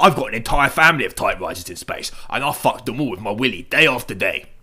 I've got an entire family of typewriters in space, and I fucked them all with my willy day after day.